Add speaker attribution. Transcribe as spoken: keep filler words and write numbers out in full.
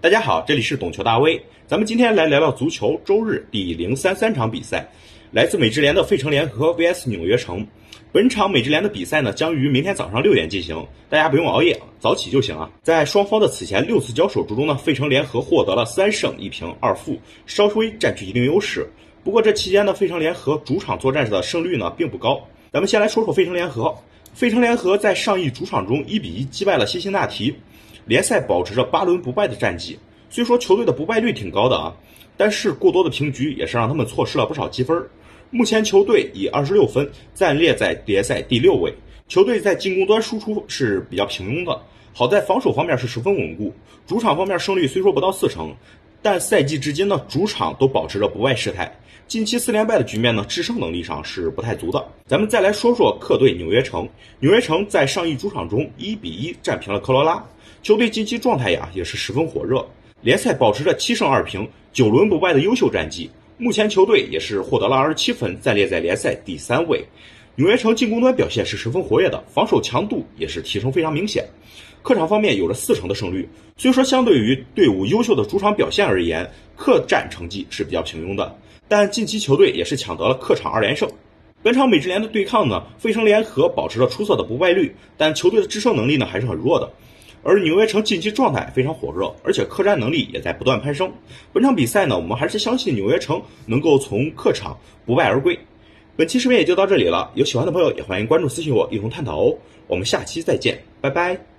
Speaker 1: 大家好，这里是懂球大 V， 咱们今天来聊聊足球周日第零三三场比赛，来自美职联的费城联合 V S 纽约城。本场美职联的比赛呢，将于明天早上六点进行，大家不用熬夜，早起就行啊。在双方的此前六次交手之中呢，费城联合获得了三胜一平二负，稍微占据一定优势。不过这期间呢，费城联合主场作战的胜率呢并不高。咱们先来说说费城联合。费城联合在上一主场中一比一击败了辛辛那提，联赛保持着八轮不败的战绩。虽说球队的不败率挺高的啊，但是过多的平局也是让他们错失了不少积分。目前球队以二十六分暂列在联赛第六位，球队在进攻端输出是比较平庸的，好在防守方面是十分稳固。主场方面胜率虽说不到四成，但赛季至今呢，主场都保持着不败势态。近期四连败的局面呢，制胜能力上是不太足的。咱们再来说说客队纽约城。纽约城在上一主场中一比一战平了科罗拉，球队近期状态呀也是十分火热，联赛保持着七胜二平、九轮不败的优秀战绩。目前球队也是获得了二十七分，暂列在联赛第三位。纽约城进攻端表现是十分活跃的，防守强度也是提升非常明显。客场方面有着四成的胜率，虽说相对于队伍优秀的主场表现而言，客战成绩是比较平庸的，但近期球队也是抢得了客场二连胜。本场美职联的对抗呢，费城联合保持了出色的不败率，但球队的制胜能力呢还是很弱的。而纽约城近期状态非常火热，而且客战能力也在不断攀升。本场比赛呢，我们还是相信纽约城能够从客场不败而归。本期视频也就到这里了，有喜欢的朋友也欢迎关注私信我一同探讨哦。我们下期再见，拜拜。